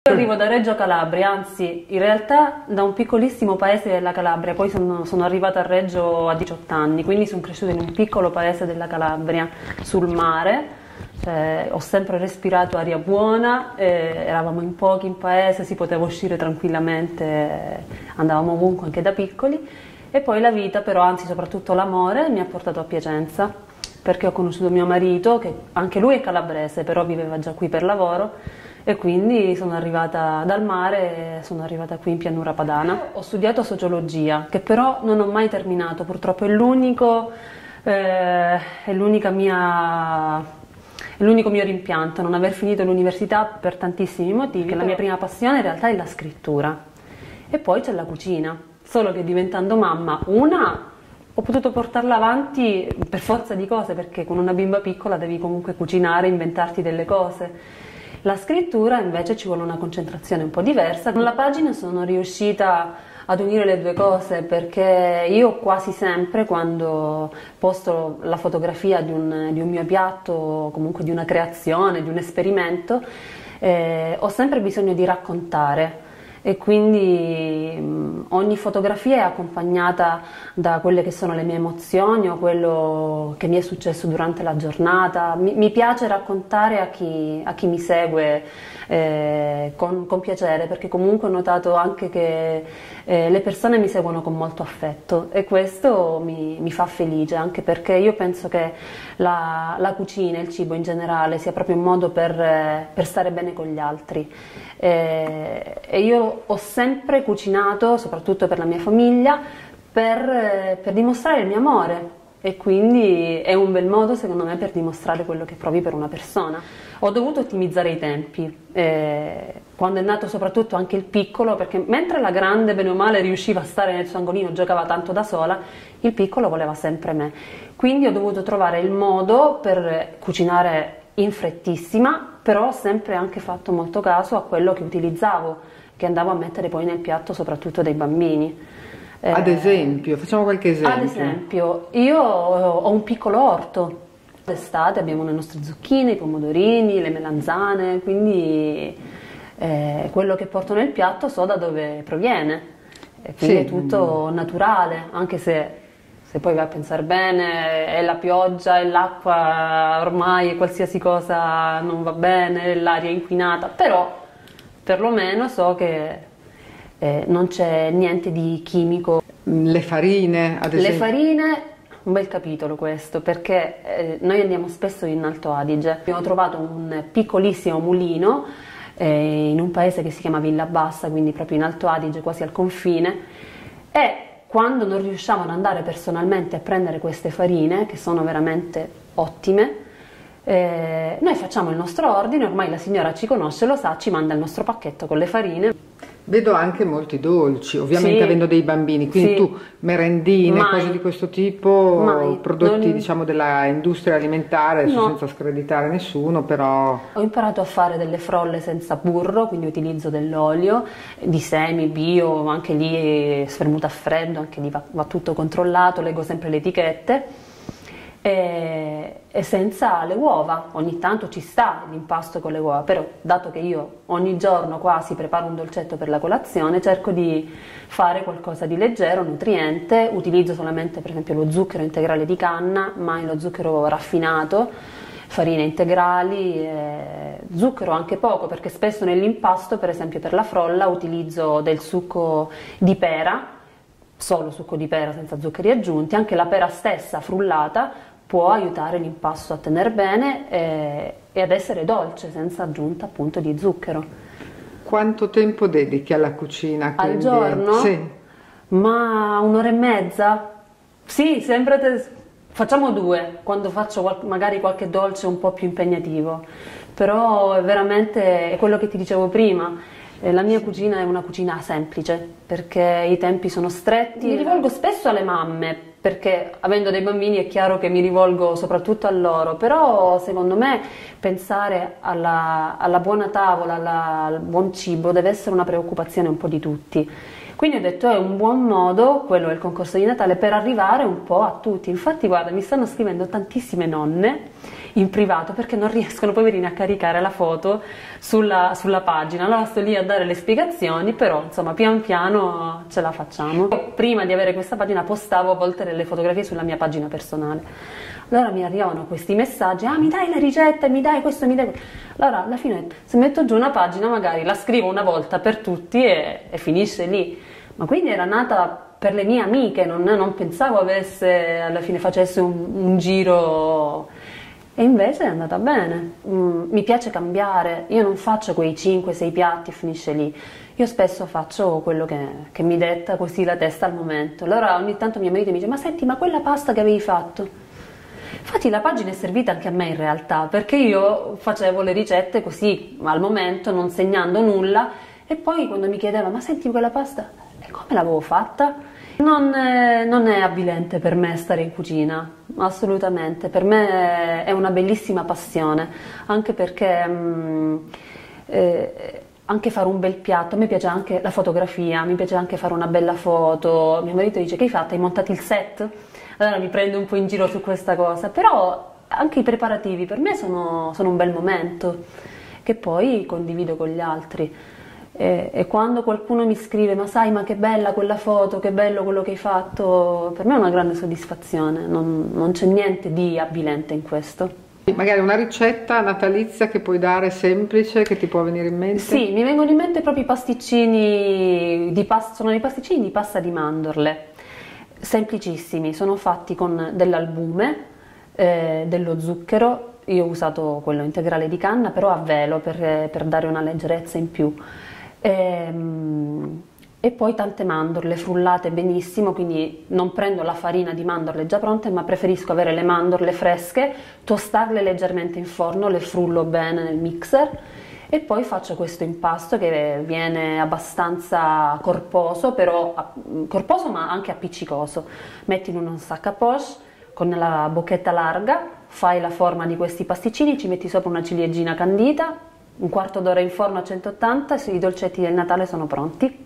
Arrivo da Reggio Calabria, anzi in realtà da un piccolissimo paese della Calabria, poi sono arrivata a Reggio a 18 anni, quindi sono cresciuta in un piccolo paese della Calabria sul mare. Ho sempre respirato aria buona, eravamo in pochi in paese, si poteva uscire tranquillamente, andavamo ovunque anche da piccoli. E poi la vita però, anzi soprattutto l'amore, mi ha portato a Piacenza, perché ho conosciuto mio marito, che anche lui è calabrese, però viveva già qui per lavoro, e quindi sono arrivata dal mare, sono arrivata qui in Pianura Padana. Ho studiato sociologia, che però non ho mai terminato, purtroppo è l'unico mio rimpianto, non aver finito l'università per tantissimi motivi. La mia prima passione in realtà è la scrittura, e poi c'è la cucina, solo che diventando mamma, ho potuto portarla avanti per forza di cose, perché con una bimba piccola devi comunque cucinare, inventarti delle cose. La scrittura invece ci vuole una concentrazione un po' diversa. Con la pagina sono riuscita ad unire le due cose, perché io quasi sempre, quando posto la fotografia di un mio piatto, o comunque di una creazione, di un esperimento, ho sempre bisogno di raccontare. E quindi ogni fotografia è accompagnata da quelle che sono le mie emozioni o quello che mi è successo durante la giornata. Mi piace raccontare a chi mi segue con piacere, perché comunque ho notato anche che le persone mi seguono con molto affetto, e questo mi fa felice, anche perché io penso che la cucina, il cibo in generale, sia proprio un modo per stare bene con gli altri. E io ho sempre cucinato, soprattutto per la mia famiglia, per dimostrare il mio amore, e quindi è un bel modo secondo me per dimostrare quello che provi per una persona. Ho dovuto ottimizzare i tempi, quando è nato soprattutto anche il piccolo, perché mentre la grande bene o male riusciva a stare nel suo angolino, giocava tanto da sola, il piccolo voleva sempre me. Quindi ho dovuto trovare il modo per cucinare in frettissima, però ho sempre anche fatto molto caso a quello che utilizzavo, che andavo a mettere poi nel piatto soprattutto dei bambini. Ad esempio, facciamo qualche esempio. Ad esempio, io ho un piccolo orto. D'estate abbiamo le nostre zucchine, i pomodorini, le melanzane, quindi quello che porto nel piatto so da dove proviene. E quindi è tutto naturale, anche se poi vai a pensare bene, è la pioggia, è l'acqua, ormai qualsiasi cosa non va bene, l'aria è inquinata, però perlomeno so che non c'è niente di chimico. Le farine, ad esempio. Le farine, un bel capitolo questo, perché noi andiamo spesso in Alto Adige. Abbiamo trovato un piccolissimo mulino in un paese che si chiama Villa Bassa, quindi proprio in Alto Adige, quasi al confine, e quando non riusciamo ad andare personalmente a prendere queste farine, che sono veramente ottime, noi facciamo il nostro ordine, ormai la signora ci conosce, lo sa, ci manda il nostro pacchetto con le farine. Vedo anche molti dolci, ovviamente avendo dei bambini, quindi tu merendine, cose di questo tipo, prodotti diciamo della industria alimentare, senza screditare nessuno, però... Ho imparato a fare delle frolle senza burro, quindi utilizzo dell'olio, di semi, bio, anche lì spremuto a freddo, anche lì va tutto controllato, leggo sempre le etichette. E senza le uova, ogni tanto ci sta l'impasto con le uova, però dato che io ogni giorno quasi preparo un dolcetto per la colazione, cerco di fare qualcosa di leggero, nutriente, utilizzo solamente per esempio lo zucchero integrale di canna, mai lo zucchero raffinato, farine integrali, zucchero anche poco, perché spesso nell'impasto, per esempio per la frolla, utilizzo del succo di pera, solo succo di pera senza zuccheri aggiunti, anche la pera stessa frullata può aiutare l'impasto a tenere bene e ad essere dolce senza aggiunta appunto di zucchero. Quanto tempo dedichi alla cucina? Al giorno? Sì. Ma un'ora e mezza? Sì, sempre facciamo 2 quando faccio magari qualche dolce un po' più impegnativo, però è veramente quello che ti dicevo prima. La mia cucina è una cucina semplice, perché i tempi sono stretti. Mi rivolgo spesso alle mamme, perché avendo dei bambini è chiaro che mi rivolgo soprattutto a loro, però secondo me pensare alla buona tavola, al buon cibo deve essere una preoccupazione un po' di tutti. Quindi ho detto è un buon modo, quello è il concorso di Natale, per arrivare un po' a tutti. Infatti guarda, mi stanno scrivendo tantissime nonne in privato perché non riescono, poverini, a caricare la foto sulla pagina. Allora sto lì a dare le spiegazioni, però insomma pian piano ce la facciamo. Prima di avere questa pagina postavo a volte delle fotografie sulla mia pagina personale. Allora mi arrivano questi messaggi, mi dai le ricette, mi dai questo, mi dai questo. Allora alla fine se metto giù una pagina magari la scrivo una volta per tutti e finisce lì. Ma quindi era nata per le mie amiche, non pensavo alla fine facesse un giro, e invece è andata bene. Mi piace cambiare, io non faccio quei 5-6 piatti e finisce lì. Io spesso faccio quello che mi detta così la testa al momento. Allora ogni tanto mio marito mi dice, ma senti, ma quella pasta che avevi fatto? Infatti la pagina è servita anche a me in realtà, perché io facevo le ricette così al momento, non segnando nulla, e poi quando mi chiedeva, ma senti quella pasta, e come l'avevo fatta? Non è avvilente per me stare in cucina, assolutamente, per me è una bellissima passione, anche perché anche fare un bel piatto, a me piace anche la fotografia, mi piace anche fare una bella foto. Mio marito dice, che hai fatto? Hai montato il set? Allora mi prende un po' in giro su questa cosa, però anche i preparativi per me sono un bel momento che poi condivido con gli altri. E quando qualcuno mi scrive, ma sai, ma che bella quella foto, che bello quello che hai fatto, per me è una grande soddisfazione, non c'è niente di avvilente in questo. Magari una ricetta natalizia che puoi dare semplice, che ti può venire in mente? Sì, mi vengono in mente proprio i pasticcini di pasta, sono dei pasticcini di pasta di mandorle, semplicissimi, sono fatti con dell'albume, dello zucchero, io ho usato quello integrale di canna, però a velo per dare una leggerezza in più. E poi tante mandorle frullate benissimo, quindi non prendo la farina di mandorle già pronte, ma preferisco avere le mandorle fresche, tostarle leggermente in forno, le frullo bene nel mixer e poi faccio questo impasto che viene abbastanza corposo, corposo ma anche appiccicoso. Metti in un sac à poche con la bocchetta larga, fai la forma di questi pasticcini, ci metti sopra una ciliegina candita, un quarto d'ora in forno a 180 e i dolcetti del Natale sono pronti.